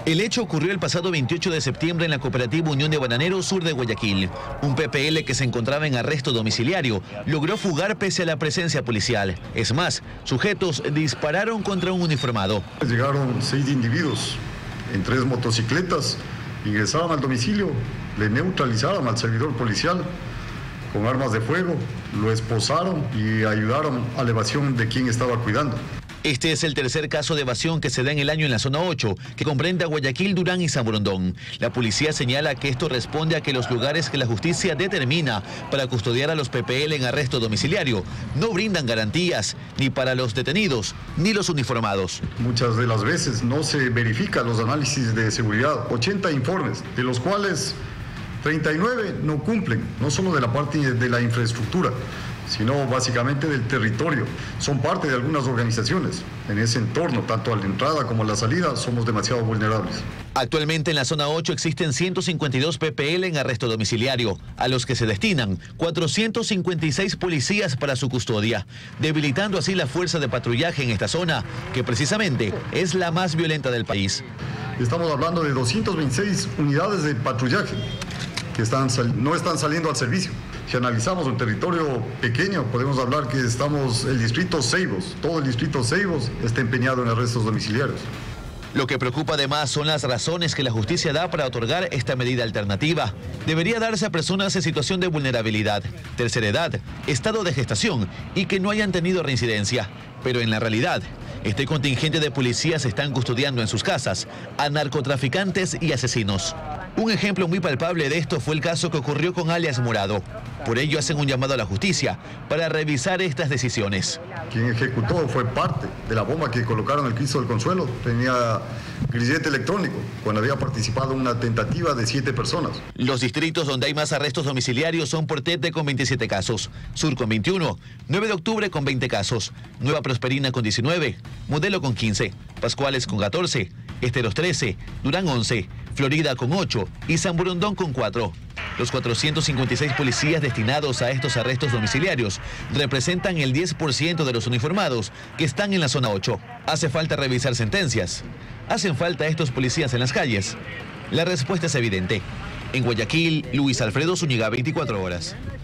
El hecho ocurrió el pasado 28 de septiembre en la cooperativa Unión de Bananeros Sur de Guayaquil. Un PPL que se encontraba en arresto domiciliario logró fugar pese a la presencia policial. Es más, sujetos dispararon contra un uniformado. Llegaron 6 individuos en 3 motocicletas, ingresaron al domicilio, le neutralizaron al servidor policial con armas de fuego, lo esposaron y ayudaron a la evasión de quien estaba cuidando. Este es el tercer caso de evasión que se da en el año en la zona 8, que comprende a Guayaquil, Durán y San Borondón. La policía señala que esto responde a que los lugares que la justicia determina para custodiar a los PPL en arresto domiciliario no brindan garantías ni para los detenidos ni los uniformados. Muchas de las veces no se verifican los análisis de seguridad, 80 informes, de los cuales 39 no cumplen, no solo de la parte de la infraestructura, sino básicamente del territorio. Son parte de algunas organizaciones. En ese entorno, tanto a la entrada como a la salida, somos demasiado vulnerables. Actualmente en la zona 8 existen 152 PPL en arresto domiciliario, a los que se destinan 456 policías para su custodia, debilitando así la fuerza de patrullaje en esta zona, que precisamente es la más violenta del país. Estamos hablando de 226 unidades de patrullaje que no están saliendo al servicio. Si analizamos un territorio pequeño, podemos hablar que el distrito Ceibos, todo el distrito Ceibos está empeñado en arrestos domiciliarios. Lo que preocupa además son las razones que la justicia da para otorgar esta medida alternativa. Debería darse a personas en situación de vulnerabilidad, tercera edad, estado de gestación y que no hayan tenido reincidencia. Pero en la realidad, este contingente de policías están custodiando en sus casas a narcotraficantes y asesinos. Un ejemplo muy palpable de esto fue el caso que ocurrió con alias Morado. Por ello hacen un llamado a la justicia para revisar estas decisiones. Quien ejecutó fue parte de la bomba que colocaron en el Cristo del Consuelo. Tenía grillete electrónico, cuando había participado en una tentativa de 7 personas. Los distritos donde hay más arrestos domiciliarios son Portete con 27 casos, Sur con 21, 9 de octubre con 20 casos, Nueva Prosperina con 19, Modelo con 15, Pascuales con 14, Esteros 13, Durán 11, Florida con 8 y San Borondón con 4. Los 456 policías destinados a estos arrestos domiciliarios representan el 10% de los uniformados que están en la zona 8. ¿Hace falta revisar sentencias? ¿Hacen falta estos policías en las calles? La respuesta es evidente. En Guayaquil, Luis Alfredo Zúñiga, 24 horas.